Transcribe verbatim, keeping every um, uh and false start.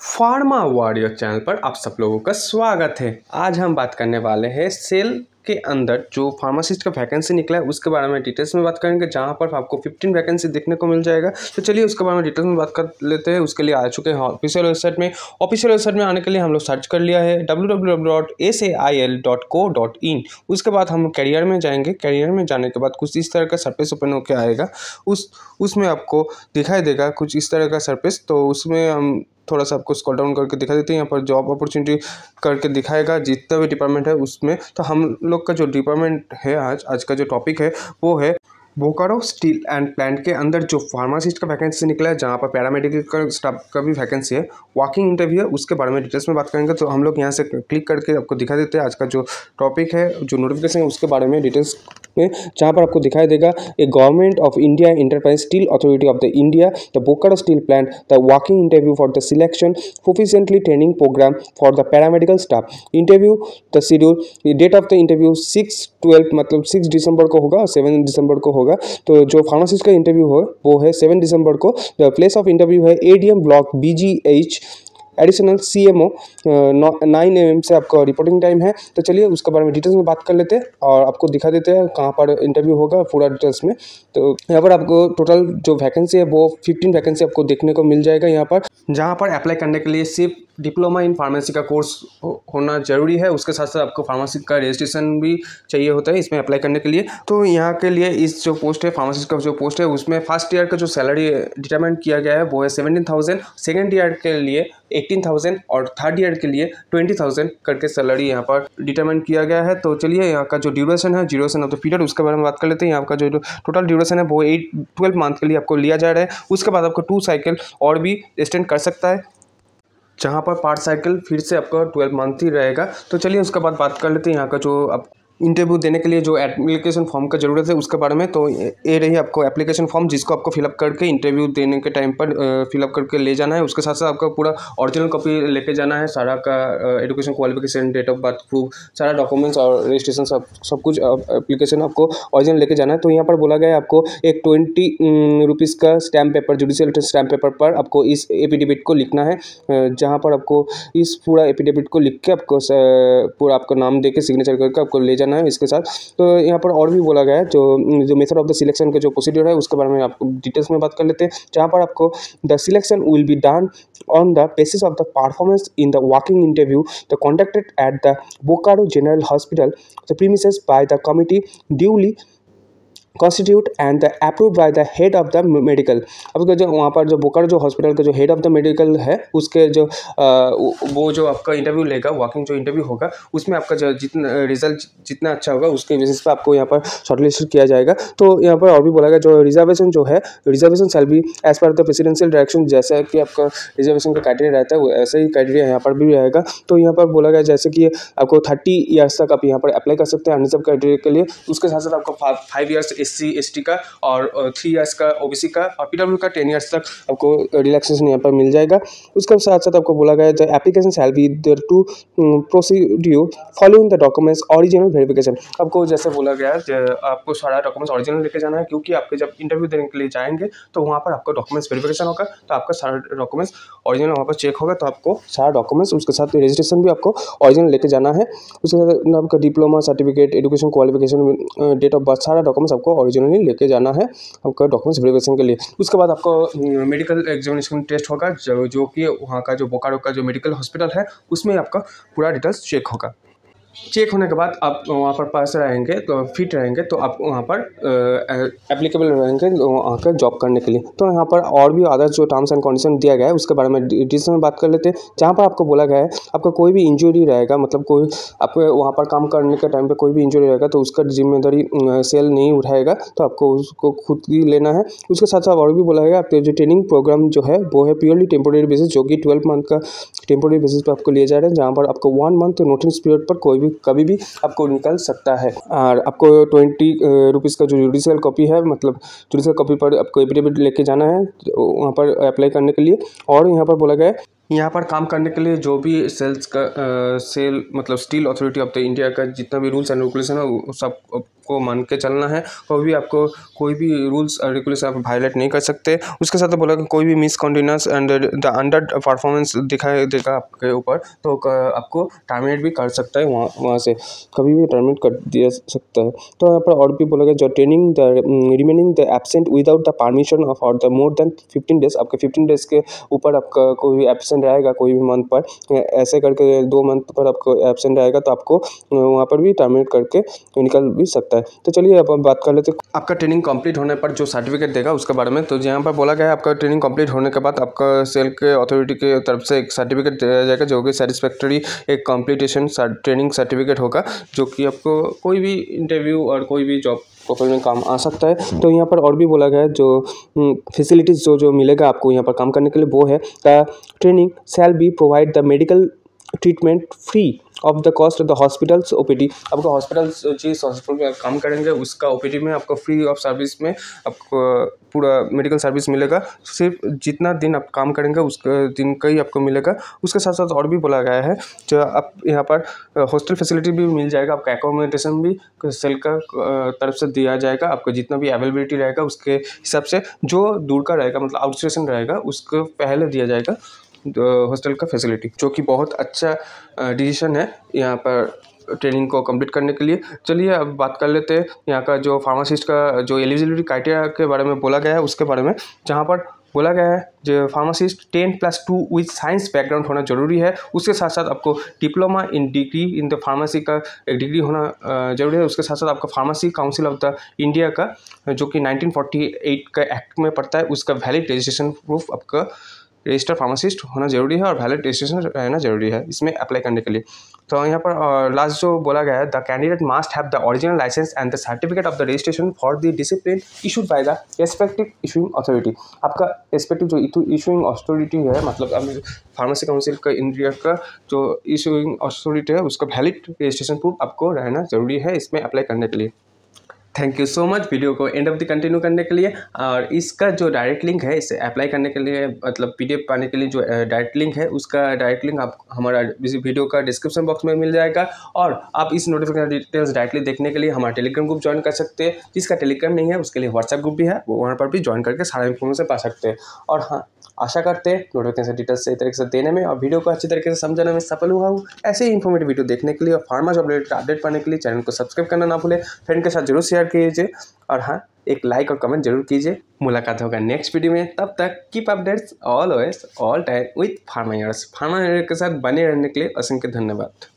Pharma warrior channel पर आप सब लोगों का स्वागत है। आज हम बात करने वाले हैं सेल के अंदर जो फार्मासिस्ट का वैकेंसी निकला है उसके बारे में डिटेल्स में बात करेंगे, जहां पर आपको पंद्रह वैकेंसी देखने को मिल जाएगा। तो चलिए उसके बारे में डिटेल्स में बात कर लेते हैं। उसके लिए आ चुके हैं ऑफिशियल वेबसाइट में। ऑफिशियल वेबसाइट में आने के लिए हम लोग सर्च कर लिया है W W W dot S A I L dot co dot in. उसके बाद हम कैरियर में जाएंगे। कैरियर में जाने के बाद कुछ इस तरह का सरफेस ओपन होकर आएगा। उस उसमें आपको दिखाई देगा कुछ इस तरह का सरफेस। तो उसमें हम थोड़ा सा आपको स्क्रॉल डाउन करके दिखा देते हैं। यहाँ पर जॉब अपॉर्चुनिटी करके दिखाएगा जितना भी डिपार्टमेंट है उसमें। तो हम लोग का जो डिपार्टमेंट है आज आज का जो टॉपिक है वो है बोकारो स्टील एंड प्लांट के अंदर जो फार्मासिस्ट का वैकेंसी निकला है, जहाँ पर पैरामेडिकल का स्टाफ का भी वैकेंसी है। वॉकिंग इंटरव्यू है, उसके बारे में डिटेल्स में बात करेंगे। तो हम लोग यहाँ से क्लिक करके आपको दिखा देते हैं आज का जो टॉपिक है, जो नोटिफिकेशन है उसके बारे में डिटेल्स में, जहाँ पर आपको दिखाई देगा a government of India enterprise steel authority of the India the Bokaro steel plant the walking interview for the selection proficiently training programme for the paramedical staff. Interview the schedule, date of the interview six twelve मतलब six दिसंबर को होगा, seven दिसंबर को होगा। तो जो pharmacist का इंटरव्यू हो वो है सेवन दिसंबर को। प्लेस ऑफ इंटरव्यू है ADM block B G H additional C M O. Nine M M से आपका रिपोर्टिंग टाइम है। तो चलिए उसके बारे में डिटेल्स में बात कर लेते हैं और आपको दिखा देते हैं कहाँ पर इंटरव्यू होगा पूरा डिटेल्स में। तो यहाँ पर आपको टोटल जो वैकेंसी है वो फिफ्टीन वैकेंसी आपको देखने को मिल जाएगा यहाँ पर, जहाँ पर अप्लाई करने के लिए सिर्फ डिप्लोमा इन फार्मेसी का कोर्स होना जरूरी है। उसके साथ साथ आपको फार्मेसी का रजिस्ट्रेशन भी चाहिए होता है इसमें अप्लाई करने के लिए। तो यहाँ के लिए इस जो पोस्ट है फार्मेसिस्ट का जो पोस्ट है उसमें फर्स्ट ईयर का जो सैलरी डिटरमाइन किया गया है वो है सेवेंटीन थाउजेंड, सेकेंड ईयर के लिए एटीन थाउजेंड और थर्ड ईयर के लिए ट्वेंटी थाउजेंड करके सैलरी यहाँ पर डिटरमाइन किया गया है। तो चलिए यहाँ का जो ड्यूरेशन है, ड्यूरेशन ऑफ द पीरियड, उसके बारे में बात कर लेते हैं। यहाँ का जो टोटल ड्यूरेशन है वो एट ट्वेल्व मंथ के लिए आपको लिया जा रहा है। उसके बाद आपको टू साइकिल और भी एक्सटेंड कर सकता है, जहाँ पर पार्ट साइकिल फिर से आपका ट्वेल्व मंथ ही रहेगा। तो चलिए उसके बाद बात कर लेते हैं यहाँ का जो आप इंटरव्यू देने के लिए जो एप्लीकेशन फॉर्म का ज़रूरत है उसके बारे में। तो ये रही आपको एप्लीकेशन फॉर्म, जिसको आपको फिलअप करके इंटरव्यू देने के टाइम पर फिलअप करके ले जाना है। उसके साथ साथ आपका पूरा ओरिजिनल कॉपी लेके जाना है, सारा का education qualification, date of birth proof, सारा डॉक्यूमेंट्स और रजिस्ट्रेशन सब सब कुछ एप्लीकेशन आपको ओरिजिनल लेके जाना है। तो यहाँ पर बोला गया है आपको एक ट्वेंटी रुपीज़ का stamp paper, judicial stamp paper पर आपको इस एफिडेविट को लिखना है, जहाँ पर आपको इस पूरा एफिडेविट को लिख के आपको पूरा आपका नाम दे के सिग्नेचर करके आपको ले जाना है इसके साथ। तो यहाँ पर और भी बोला गया है जो जो मेथड ऑफ द सिलेक्शन का जो प्रोसीड्यूर है उसके बारे में आपको डिटेल्स में बात कर लेते हैं, जहाँ पर आपको the selection will be done on the basis of the performance in the walking interview the conducted at the Bokaro general hospital the premises by the committee duly constitute and the approved by the head of the medical. अब जो वहाँ पर जो बोकारो जो hospital का जो head of the medical है उसके जो आ, वो जो आपका इंटरव्यू लेगा, वॉकिंग जो इंटरव्यू होगा उसमें आपका जो जितना रिजल्ट जितना अच्छा होगा उसके बेसिस पे आपको यहाँ पर शॉर्टलिस्ट किया जाएगा। तो यहाँ पर और भी बोला गया जो रिजर्वेशन जो है, reservation shall be as per the presidential direction. जैसा कि आपका रिजर्वेशन का क्राइटेरिया रहता है ऐसा ही क्राइटेरिया यहाँ पर भी रहेगा। तो यहाँ पर बोला गया जैसे कि आपको थर्टी ईयर्स तक आप यहाँ पर अप्लाई कर सकते हैं अन्य सब क्राइटेरिया के लिए। उसके साथ साथ आपको five years S C S T का और थ्री इयर्स का ओबीसी का और पीडब्ल्यू का टेन इयर्स तक आपको रिलैक्सेशन यहाँ पर मिल जाएगा। उसके साथ साथ आपको बोला गया है application shall be there to procedure following the documents original verification. आपको जैसे बोला गया है आपको सारा डॉक्यूमेंट्स ओरिजिनल लेके जाना है, क्योंकि आपके जब इंटरव्यू देने के लिए जाएंगे तो वहाँ पर आपका डॉक्यूमेंट्स वेरिफिकेशन होगा। तो आपका सारा डॉक्यूमेंट्स ओरिजिनल वहाँ पर चेक होगा। तो आपको सारा डॉक्यूमेंट्स उसके साथ रजिस्ट्रेशन भी आपको ओरिजिनल लेके जाना है। उसके साथ आपका diploma certificate, education qualification, date of birth, सारा डॉक्यूमेंट्स आपको ओरिजिनली लेके जाना है आपका डॉक्यूमेंट्स वेरिफिकेशन के लिए। उसके बाद आपको मेडिकल एग्जामिनेशन टेस्ट होगा, जो जो कि वहाँ का जो बोकारो का जो मेडिकल हॉस्पिटल है उसमें आपका पूरा डिटेल्स चेक होगा। चेक होने के बाद आप वहाँ पर पास रहेंगे तो फिट रहेंगे तो आप वहाँ पर एप्लीकेबल रहेंगे वहाँ का जॉब करने के लिए। तो यहाँ पर और भी अदर जो टर्म्स एंड कंडीशन दिया गया है उसके बारे में डिटेल्स में बात कर लेते हैं, जहाँ पर आपको बोला गया है आपका कोई भी इंजरी रहेगा, मतलब कोई आपको वहाँ पर काम करने के टाइम पे कोई भी इंजरी रहेगा तो उसका जिम्मेदारी सेल नहीं उठाएगा, तो आपको उसको खुद ही लेना है। उसके साथ साथ और भी बोला गया आपके जो ट्रेनिंग प्रोग्राम जो है वो है प्योरली टेम्पोरेरी बेसिस, जो कि ट्वेल्व मंथ का टेम्पोरेरी बेसिस पर आपको लिया जा रहा है, जहाँ पर आपको वन मंथ नोटिस पीरियड पर कोई भी कभी भी आपको निकल सकता है। और आपको ट्वेंटी रुपीज़ का जो जुडिशियल कॉपी है, मतलब जुडिशियल कॉपी पर आपको एफिडेविट लेके जाना है वहाँ पर अप्लाई करने के लिए। और यहाँ पर बोला गया है यहाँ पर काम करने के लिए जो भी सेल्स का आ, सेल मतलब steel authority of the India का जितना भी रूल्स एंड रेगुलेशन है वो सब को मान के चलना है। कोई भी आपको कोई भी रूल्स और रेगुलेशन आप वायलेट नहीं कर सकते। उसके साथ बोला कि कोई भी misconduct and the under performance दिखाई देगा आपके ऊपर तो आपको टर्मिनेट भी कर सकता है, वहाँ वहाँ से कभी भी टर्मिनेट कर दिया सकता है। तो यहाँ पर और भी बोला गया जो training the remaining the absent without the permission of और the more than fifteen days, आपके फिफ्टीन डेज के ऊपर आपका कोई भी एब्सेंट रहेगा कोई भी मंथ पर, ऐसे करके दो मंथ पर आपको एब्सेंट रहेगा तो आपको वहाँ पर भी टर्मिनेट करके निकल भी सकता है। तो चलिए अब हम बात कर लेते हैं आपका ट्रेनिंग कंप्लीट होने पर जो सर्टिफिकेट देगा उसके बारे में। तो यहाँ पर बोला गया है आपका ट्रेनिंग कंप्लीट होने के बाद आपका सेल के अथॉरिटी के तरफ से एक सर्टिफिकेट दिया जाएगा जो कि सेटिस्फैक्टरी एक कंप्लीटेशन ट्रेनिंग सर्टिफिकेट होगा, जो कि आपको कोई भी इंटरव्यू और कोई भी जॉब प्रोफाइल में काम आ सकता है। तो यहाँ पर और भी बोला गया है जो फैसिलिटीज़ जो जो मिलेगा आपको यहाँ पर काम करने के लिए वो है the training shall be provide the medical treatment free of the cost of the hospitals OPD. आपको हॉस्पिटल्स जिस हॉस्पिटल में आप काम करेंगे उसका ओपीडी में आपको फ्री ऑफ सर्विस में आपको पूरा मेडिकल सर्विस मिलेगा। सिर्फ जितना दिन आप काम करेंगे उसके दिन का ही आपको मिलेगा। उसके साथ साथ और भी बोला गया है जो आप यहाँ पर हॉस्टल फैसिलिटी भी मिल जाएगा, आपका एकोमोडेशन भी सेल का तरफ से दिया जाएगा। आपको जितना भी अवेलेबिलिटी रहेगा उसके हिसाब से जो दूर का रहेगा मतलब आउट स्टेशन रहेगा उसको पहले दिया जाएगा हॉस्टल का फैसिलिटी, जो कि बहुत अच्छा डिसीजन है यहाँ पर ट्रेनिंग को कंप्लीट करने के लिए। चलिए अब बात कर लेते हैं यहाँ का जो फार्मासिस्ट का जो एलिजिबिलिटी क्राइटेरिया के बारे में बोला गया है उसके बारे में, जहाँ पर बोला गया है जो pharmacist ten plus two with science background होना जरूरी है। उसके साथ साथ आपको diploma in degree in the pharmacy का एक डिग्री होना जरूरी है। उसके साथ साथ आपका pharmacy council of the India का जो कि नाइनटीन फोर्टी एट का एक्ट में पड़ता है उसका वैलिड रजिस्ट्रेशन प्रूफ आपका रजिस्टर्ड फार्मासिस्ट होना जरूरी है और वैलिड रजिस्ट्रेशन रहना जरूरी है इसमें अप्लाई करने के लिए। तो यहाँ पर लास्ट जो बोला गया है the candidate must have the original licence and the certificate of the registration for the discipline issued by the respective issuing authority. आपका रेस्पेक्टिव जो इशूइंग अथॉरिटी है मतलब फार्मेसी काउंसिल का इंडिया का जो इशूइंग अथॉरिटी है उसका वैलिड रजिस्ट्रेशन प्रूफ आपको रहना जरूरी है इसमें अप्लाई करने के लिए। Thank you so much video को एंड ऑफ द कंटिन्यू करने के लिए। और इसका जो डायरेक्ट लिंक है इसे अप्लाई करने के लिए मतलब पीडीएफ पाने के लिए जो डायरेक्ट लिंक है उसका डायरेक्ट लिंक आप हमारा इस वीडियो का डिस्क्रिप्शन बॉक्स में मिल जाएगा। और आप इस नोटिफिकेशन डिटेल्स डायरेक्टली देखने के लिए हमारा टेलीग्राम ग्रुप ज्वाइन कर सकते हैं। जिसका टेलीग्राम नहीं है उसके लिए व्हाट्सएप ग्रुप भी है, वो वहाँ पर भी ज्वाइन करके सारा इन्फॉर्मेशन पा सकते हैं। और हाँ, आशा करते हैं नोटिफिकेशन डिटेल्स सही तरीके से देने में और वीडियो को अच्छी तरीके से समझाने में सफल हुआ हूँ। ऐसे ही इन्फॉर्मेटिव वीडियो देखने के लिए और फार्मा जॉब रिलेटेड अपडेट पाने के लिए चैनल को सब्सक्राइब करना ना भूलें, फ्रेंड के साथ जरूर शेयर कीजिए और हाँ एक लाइक और कमेंट जरूर कीजिए। मुलाकात होगा नेक्स्ट वीडियो में, तब तक keep updates always all time with pharma years. Pharma year के साथ बने रहने के लिए असंख्य धन्यवाद।